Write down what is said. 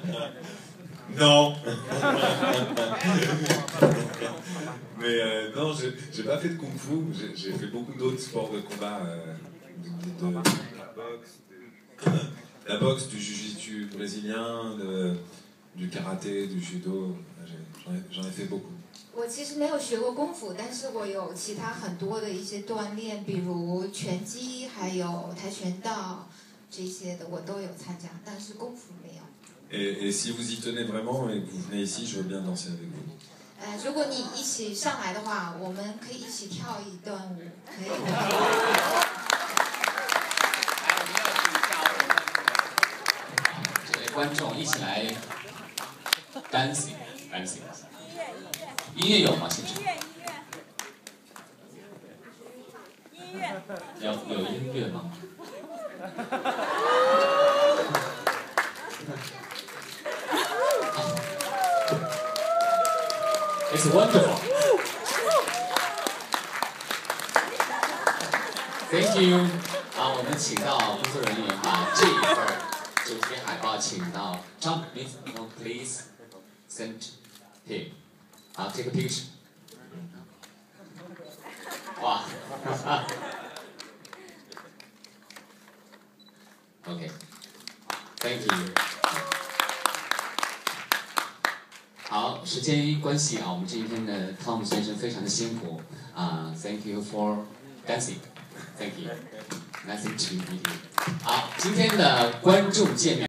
Non. Mais non, j'ai pas fait de kung-fu. J'ai fait beaucoup d'autres sports de combat, la boxe, du jiu-jitsu brésilien, du karaté, du judo. J'en ai fait beaucoup. 我其实没有学过功夫，但是我有其他很多的一些锻炼，比如拳击，还有跆拳道这些的我都有参加，但是功夫没有。 Et si vous y tenez vraiment et que vous venez ici, je veux bien danser avec vous. 如果你一起上来的话，我们可以一起跳一段舞，可以的。 这位观众一起来 dancing。音乐有吗？现场？有音乐吗？It's wonderful. Thank you. 我们请到工作人员把这一份主题海报请到 Tom, please send him. Take a picture. 哇，OK. Thank you. 好，时间关系我们这一天的 Tom 先生非常的辛苦Thank you for dancing. Thank you. Nice to meet you. 好，今天的观众见面。